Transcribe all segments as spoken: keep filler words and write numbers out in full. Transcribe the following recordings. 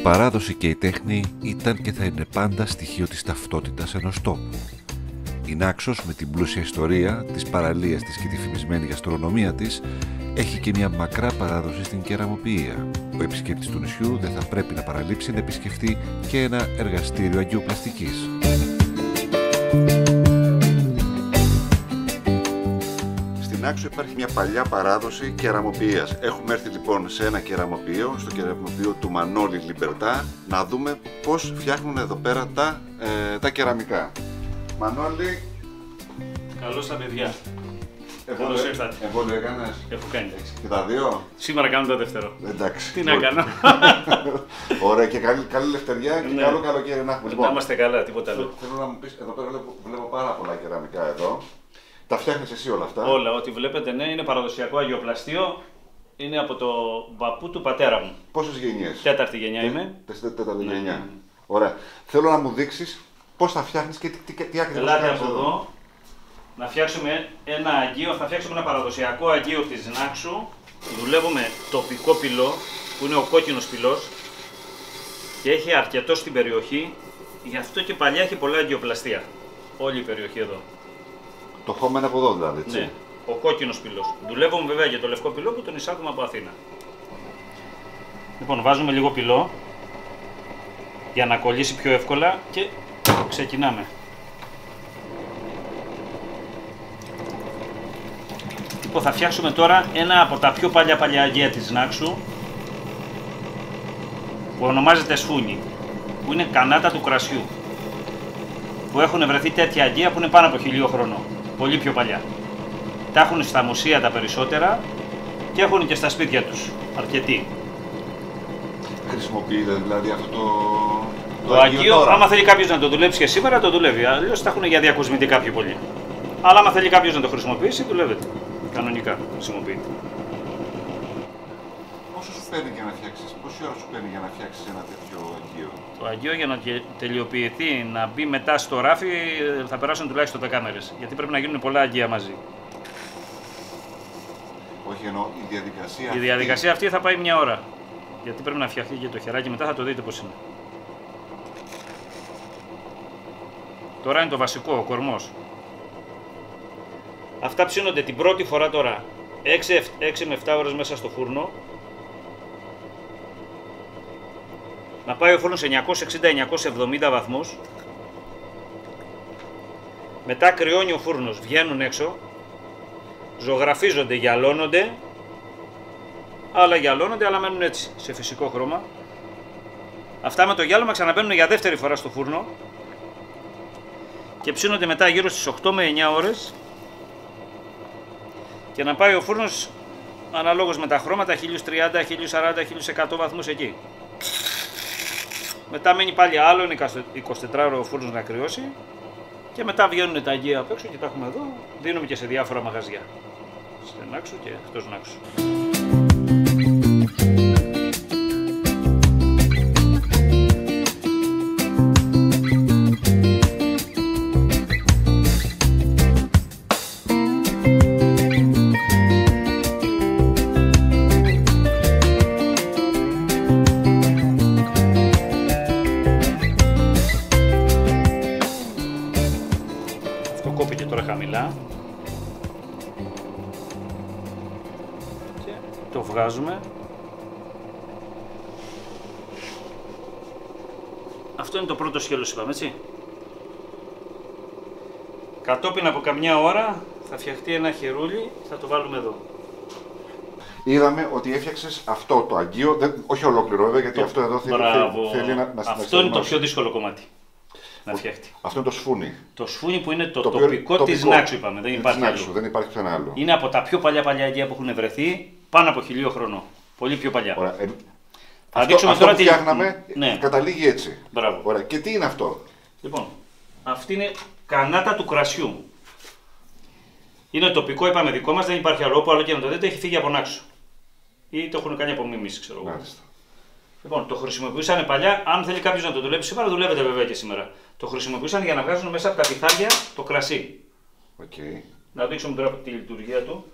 παράδοση και η τέχνη ήταν και θα είναι πάντα στοιχείο της ταυτότητας ενός τόπου. Η Νάξος, με την πλούσια ιστορία, τις παραλίες της και τη φημισμένη γαστρονομία της, έχει και μια μακρά παράδοση στην κεραμοποιία. Ο επισκέπτης του νησιού δεν θα πρέπει να παραλείψει να επισκεφτεί και ένα εργαστήριο αγγειοπλαστικής. Στην Νάξο υπάρχει μια παλιά παράδοση κεραμοποιίας. Έχουμε έρθει λοιπόν σε ένα κεραμοποιείο, στο κεραμοποιείο του Μανώλη Λιμπερτά, να δούμε πώς φτιάχνουν εδώ πέρα τα, ε, τα κεραμικά. Μανώλη. Καλώς τα παιδιά. Καλώς ήρθατε. Εμβόλιο έκανες? Έχω κάνει, εντάξει. Και τα δύο? Σήμερα κάνω το δεύτερο. Εντάξει. Τι να κάνω. Ωραία, και καλή, καλή λευτεριά και ναι. Καλό καλοκαίρι να έχουμε. Λοιπόν, να είμαστε καλά, τίποτα άλλο. Θέλω να μου πεις, εδώ πέρα βλέπω, βλέπω πάρα πολλά κεραμικά εδώ. Τα φτιάχνεις εσύ όλα αυτά? Όλα, ό,τι βλέπετε, ναι, είναι παραδοσιακό αγιοπλαστείο. Είναι από το παππού του πατέρα μου. Πόσες γενιές? Τέταρτη γενιά Τε, είμαι. Τέταρτη ναι. γενιά. Ωραία. Θέλω να μου δείξεις πώς θα φτιάχνεις και τι, τι, τι ακριβώς Ελάτε κάνεις από εδώ. εδώ. Να φτιάξουμε ένα αγγείο, θα φτιάξουμε ένα παραδοσιακό αγγείο της Νάξου. Δουλεύουμε τοπικό πυλό, που είναι ο κόκκινος πυλός και έχει αρκετό στην περιοχή, γι' αυτό και παλιά έχει πολλά αγγειοπλαστεία. Όλη η περιοχή εδώ. Το χώμα είναι από εδώ δηλαδή, έτσι. Ναι, ο κόκκινος πυλός. Δουλεύουμε βέβαια για το λευκό πυλό που τον εισάγουμε από Αθήνα. Λοιπόν, βάζουμε λίγο πυλό για να κολλήσει πιο εύκολα και ξεκινάμε. Λοιπόν, θα φτιάξουμε τώρα ένα από τα πιο παλιά παλιά αγγεία της Νάξου, που ονομάζεται σφούνι, που είναι κανάτα του κρασιού, που έχουν βρεθεί τέτοια αγγεία που είναι πάνω από χιλίο χρονών, πολύ πιο παλιά. Τα έχουν στα μουσεία τα περισσότερα και έχουν και στα σπίτια τους, αρκετοί. Χρησιμοποιείται δηλαδή αυτό το... Το, το αγγείο, άμα θέλει κάποιος να το δουλέψει και σήμερα, το δουλεύει, αλλιώς τα έχουν για διακοσμητικά πιο πολύ. Αλλά άμα θέλει κάποιος να το χρησιμοποιήσει, δουλεύεται. Κανονικά χρησιμοποιείται. Πόσο σου παίρνει για να φτιάξεις, πόση ώρα σου παίρνει για να φτιάξεις ένα τέτοιο αγγείο? Το αγγείο για να τελειοποιηθεί, να μπει μετά στο ράφι, θα περάσουν τουλάχιστον δέκα μέρες. Γιατί πρέπει να γίνουν πολλά αγγεία μαζί. Όχι, εννοώ η διαδικασία. Η αυτή... διαδικασία αυτή θα πάει μια ώρα. Γιατί πρέπει να φτιαχτεί και το χεράκι, μετά θα το δείτε πώς είναι. Τώρα είναι το βασικό, ο κορμός. Αυτά ψήνονται την πρώτη φορά τώρα έξι με επτά ώρες μέσα στο φούρνο. Να πάει ο φούρνος σε εννιακόσια εξήντα με εννιακόσια εβδομήντα βαθμούς. Μετά κρυώνει ο φούρνος, βγαίνουν έξω, ζωγραφίζονται, γυαλώνονται. Άλλα γυαλώνονται, άλλα μένουν έτσι, σε φυσικό χρώμα. Αυτά με το γυάλωμα ξαναμπαίνουν για δεύτερη φορά στο φούρνο και ψήνονται μετά γύρω στις οκτώ με εννιά ώρες. Και να πάει ο φούρνος αναλόγως με τα χρώματα χίλια τριάντα, χίλια σαράντα, χίλια εκατό βαθμούς εκεί. Μετά μένει πάλι άλλο εικοσιτετράωρο ο φούρνος να κρυώσει και μετά βγαίνουν τα αγγεία απ' έξω και τα έχουμε εδώ. Δίνουμε και σε διάφορα μαγαζιά. Στην Νάξο και εκτός Νάξου. Κόπηκε τώρα χαμηλά και το βγάζουμε. Αυτό είναι το πρώτο σκέλος, είπαμε, έτσι. Κατόπιν από καμιά ώρα θα φτιαχτεί ένα χερούλι, θα το βάλουμε εδώ. Είδαμε ότι έφτιαξες αυτό το αγγείο, δεν, όχι ολόκληρο βέβαια, γιατί το... αυτό εδώ θέλει, θέλει να, να Αυτό είναι το πιο δύσκολο κομμάτι. Να φτιάχτη. Αυτό είναι το σφούνι. Το σφούνι που είναι το, το τοπικό, τοπικό της Νάξου, είπαμε. Δεν υπάρχει, Νάξου, δεν υπάρχει πουθενά άλλο. Είναι από τα πιο παλιά παλιά αγγεία που έχουν βρεθεί, πάνω από χιλίο χρονών. Πολύ πιο παλιά. Ωραία. Ε, θα αυτό, δείξουμε αυτό τώρα που φτιάχναμε, τι... ναι. καταλήγει έτσι. Μπράβο. Ωραία. Και τι είναι αυτό? Λοιπόν, αυτή είναι κανάτα του κρασιού. Είναι τοπικό, είπαμε, δικό μας, δεν υπάρχει άλλο. Όπου άλλο και να το δείτε, έχει φύγει από Νάξου. Ή το έχουν κάνει από μίμηση, ξέρω εγώ. Λοιπόν, το χρησιμοποιούσαν παλιά. Αν θέλει κάποιο να το δουλέψει σήμερα, δουλεύετε βέβαια και σήμερα. Το χρησιμοποιούσαν για να βγάζουν μέσα από τα πιθάρια το κρασί. Okay. Να δείξουμε τώρα τη λειτουργία του.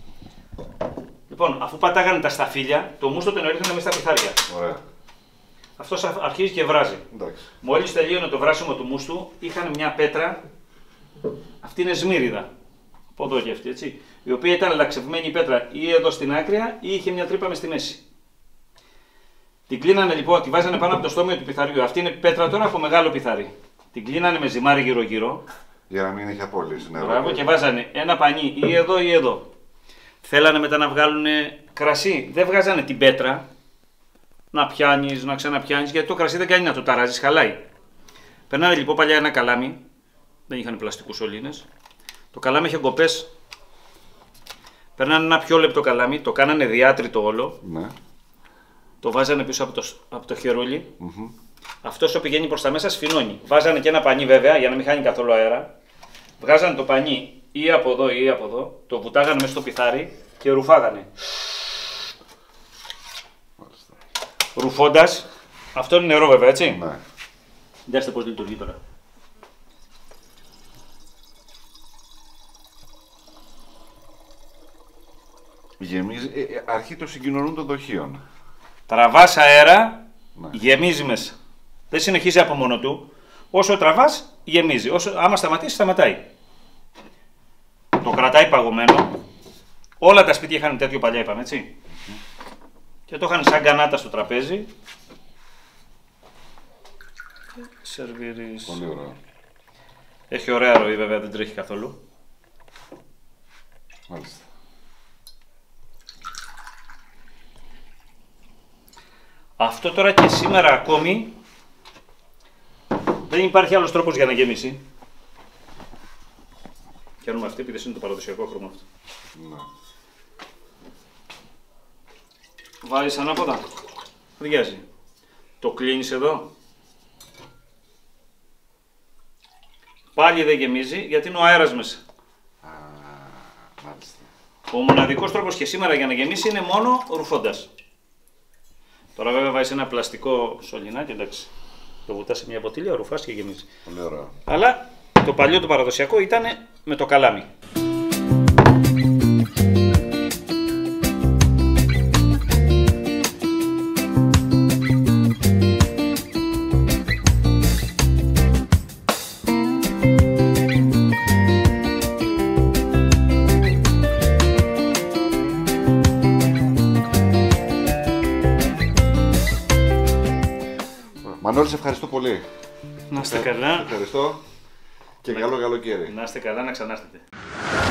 Λοιπόν, αφού πατάγανε τα σταφύλια, το μούστο τον ρίχνανε μέσα στα πιθάρια. Ωραία. αυτός αρχίζει και βράζει. Μόλις τελείωνε το βράσιμο του μουστου, είχαν μια πέτρα, αυτή είναι σμύριδα, από εδώ και αυτή, έτσι, η οποία ήταν λαξευμένη πέτρα ή εδώ στην άκρη ή είχε μια τρύπα μες στη μέση. Την κλείνανε λοιπόν, τη βάζανε πάνω από το στόμιο του πιθαριού. Αυτή είναι πέτρα τώρα από μεγάλο πιθάρι. Την κλείνανε με ζυμάρι γύρω-γύρω. Για να μην έχει απόλυση νερό. Μπράβο, και βάζανε ένα πανί ή εδώ ή εδώ. Θέλανε μετά να βγάλουν κρασί. Δεν βγάζανε την πέτρα. Να πιάνεις, να ξαναπιάνεις, γιατί το κρασί δεν κάνει να το ταράζεις, χαλάει. Περνάνε λοιπόν παλιά ένα καλάμι. Δεν είχαν πλαστικούς σωλήνες. Το καλάμι είχε κοπές. Περνάνε ένα πιο λεπτό καλάμι, το κάνανε διάτριτο όλο. Ναι. Το βάζανε πίσω από το, από το χερούλι. Mm-hmm. Αυτό όσο πηγαίνει προς τα μέσα σφινώνει. Βάζανε και ένα πανί βέβαια για να μην χάνει καθόλου αέρα. Βγάζανε το πανί ή από εδώ ή από εδώ. Το βουτάγανε μέσα στο πιθάρι και ρουφάγανε. Μάλιστα. Ρουφώντας. Αυτό είναι νερό βέβαια, έτσι. Ναι. Δέστε πώς λειτουργεί τώρα. Γεμίζει, ε, ε, αρχή το συγκοινωνούν των δοχείων. Τραβάς αέρα, ναι. Γεμίζει μέσα. Δεν συνεχίζει από μόνο του. Όσο τραβάς, γεμίζει. Όσο, άμα σταματήσει, σταματάει. Το κρατάει παγωμένο. Όλα τα σπίτια είχαν τέτοιο παλιά, είπαμε, έτσι. Mm-hmm. Και το είχαν σαν κανάτα στο τραπέζι. Και σερβίρεις. Πολύ ωραίο. Έχει ωραία ροή, βέβαια, δεν τρέχει καθόλου. Μάλιστα. Αυτό τώρα και σήμερα ακόμη δεν υπάρχει άλλος τρόπος για να γεμίσει. Πιάνουμε αυτή επειδή είναι το παραδοσιακό χρώμα αυτό. Ναι. Βάζεις ανάποδα. Αδειάζει. Το κλείνεις εδώ. Πάλι δεν γεμίζει γιατί είναι ο αέρας μέσα. Α, μάλιστα. Ο μοναδικός τρόπος και σήμερα για να γεμίσει είναι μόνο ρουφώντας. Τώρα βέβαια βάζεις ένα πλαστικό σωληνάκι, εντάξει. Το βουτάς σε μια ποτήλια, ρουφάς και γεμίζει. Πολύ ωραίο. Αλλά το παλιό το παραδοσιακό ήταν με το καλάμι. Μανώλη, σε ευχαριστώ πολύ. Να είστε καλά. Ευχαριστώ και καλό καλοκαίρι. Να είστε καλά, να ξανάρθετε.